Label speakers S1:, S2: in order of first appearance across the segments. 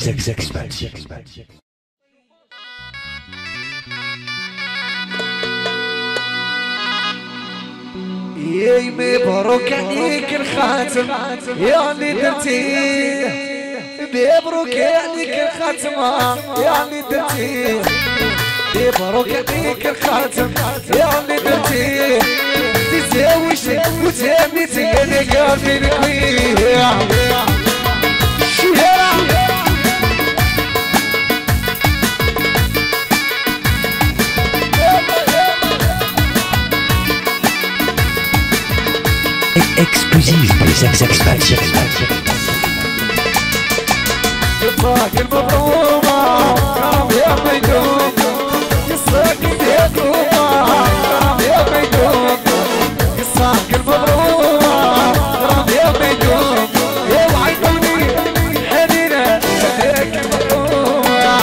S1: ياي مبروك عليك الخاتم يا اللي درتيه، مبروك عليك الخاتمة يا اللي درتيه، مبروك عليك الخاتم يا اللي درتيه، تزاوج وتهني تهني قلبي الكويه.
S2: Exclusive pour les ex-expats.
S1: يصاك المظلومة يا ميدوم، يصاك المظلومة يا ميدوم، يصاك المظلومة يا ميدوم، يا وعيوني حنينة هيك المظلومة.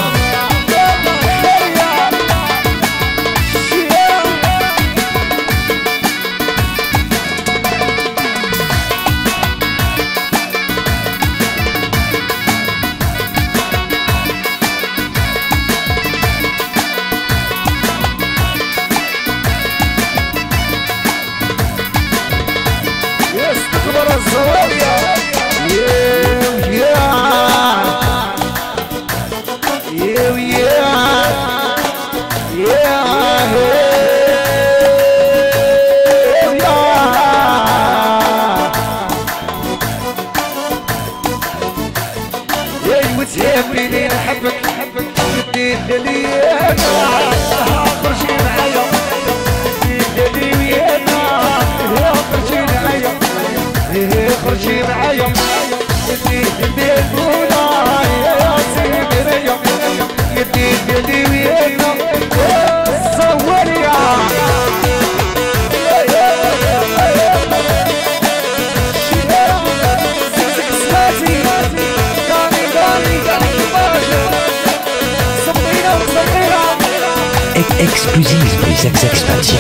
S1: وتهمني نحبك بديت لي انا خرجي معايا، بديت لي ويانا خرجي معايا، خرجي معايا بديت لي البولا يا سيدي ريا، بديت لي ويانا صور يا
S2: Exclusive pour les ex-expats.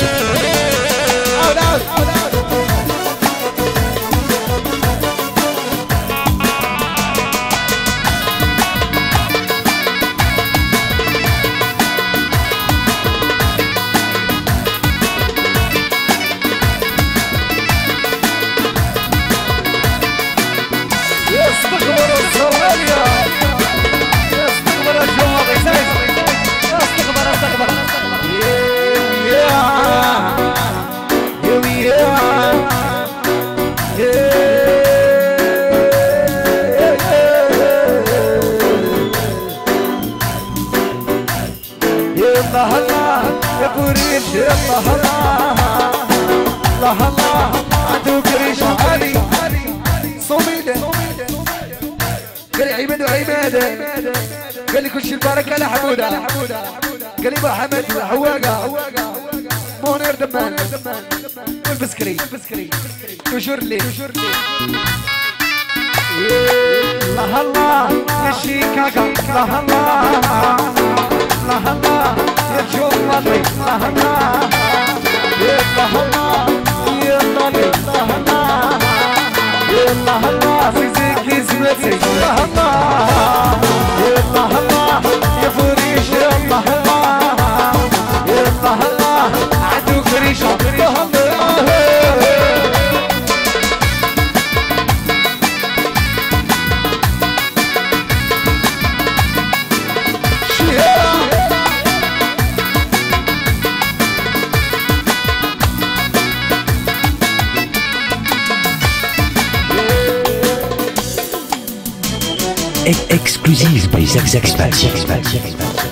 S1: الله الله يا قريش الله الله الله الله عندو قريش علي صوميله قال لي عماد وعماده قال لي كل شي البركه لحموده قال لي محمد وحواقه منير دمان والبسكري تشور لي الله الله يا شيكاكا الله الله الله الله يا جوالي الله الله يا الله الله يا الله الله يا الله الله في زيك زمتي الله الله يا الله الله يا فريش يا الله الله يا الله الله عدو كريش الله الله.
S2: Exclusive pour les ex-expats.